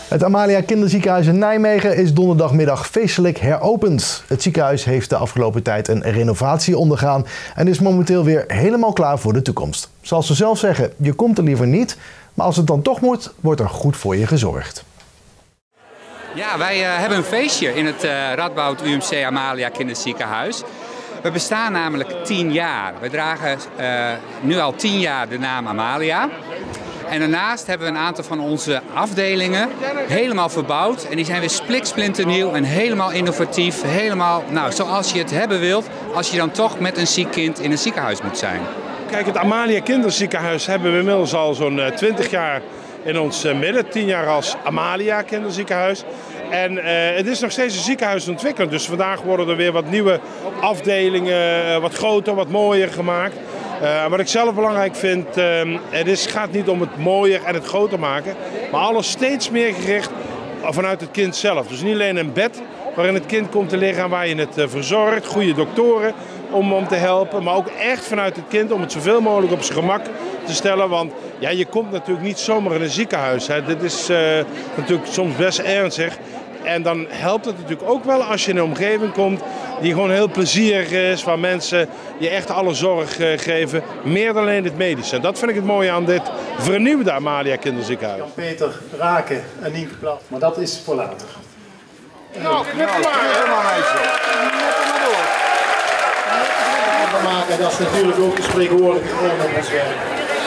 Het Amalia Kinderziekenhuis in Nijmegen is donderdagmiddag feestelijk heropend. Het ziekenhuis heeft de afgelopen tijd een renovatie ondergaan en is momenteel weer helemaal klaar voor de toekomst. Zoals ze zelf zeggen, je komt er liever niet, maar als het dan toch moet, wordt er goed voor je gezorgd. Ja, wij hebben een feestje in het Radboud UMC Amalia Kinderziekenhuis. We bestaan namelijk 10 jaar. We dragen nu al 10 jaar de naam Amalia. En daarnaast hebben we een aantal van onze afdelingen helemaal verbouwd. En die zijn weer spliksplinternieuw en helemaal innovatief. Helemaal zoals je het hebben wilt, als je dan toch met een ziek kind in een ziekenhuis moet zijn. Kijk, het Amalia Kinderziekenhuis hebben we inmiddels al zo'n 20 jaar in ons midden. 10 jaar als Amalia Kinderziekenhuis. En het is nog steeds een ziekenhuis ontwikkeld. Dus vandaag worden er weer wat nieuwe afdelingen, wat groter, wat mooier gemaakt. Wat ik zelf belangrijk vind, het gaat niet om het mooier en het groter maken, maar alles steeds meer gericht vanuit het kind zelf. Dus niet alleen een bed waarin het kind komt te liggen en waar je het verzorgt, goede doktoren om te helpen, maar ook echt vanuit het kind om het zoveel mogelijk op zijn gemak te stellen. Want ja, je komt natuurlijk niet zomaar in een ziekenhuis. Hè. Dit is natuurlijk soms best ernstig. En dan helpt het natuurlijk ook wel als je in een omgeving komt die gewoon heel plezierig is, waar mensen je echt alle zorg geven, meer dan alleen het medische. En dat vind ik het mooie aan dit vernieuwde Amalia Kinderziekenhuis. Peter raken en niet verplaatst, maar dat is voor later. Nou, knip maar. Helemaal meisje. Maken, dat is natuurlijk ook een spreekwoordelijke vorm op ons werk.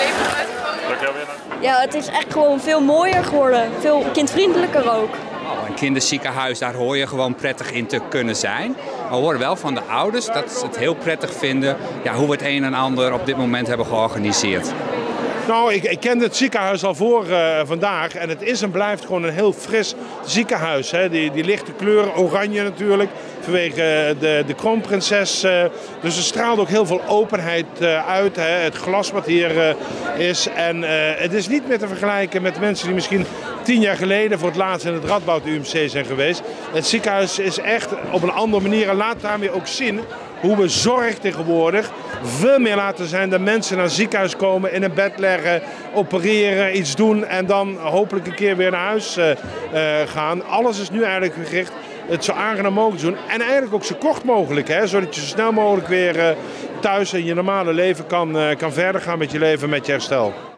Ja, het is echt gewoon veel mooier geworden, veel kindvriendelijker ook. Een kinderziekenhuis, daar hoor je gewoon prettig in te kunnen zijn. Maar we horen wel van de ouders dat ze het heel prettig vinden hoe we het een en ander op dit moment hebben georganiseerd. Nou, ik kende het ziekenhuis al voor vandaag en het is en blijft gewoon een heel fris ziekenhuis. Hè. Die lichte kleuren, oranje natuurlijk, vanwege de kroonprinses. Dus er straalt ook heel veel openheid uit, hè. Het glas wat hier is. En het is niet meer te vergelijken met mensen die misschien 10 jaar geleden voor het laatst in het Radboud UMC zijn geweest. Het ziekenhuis is echt op een andere manier en laat daarmee ook zien hoe we zorg tegenwoordig veel meer laten zijn dat mensen naar het ziekenhuis komen, in een bed leggen, opereren, iets doen en dan hopelijk een keer weer naar huis gaan. Alles is nu eigenlijk gericht het zo aangenaam mogelijk doen en eigenlijk ook zo kort mogelijk, hè, zodat je zo snel mogelijk weer thuis in je normale leven kan verder gaan met je leven, met je herstel.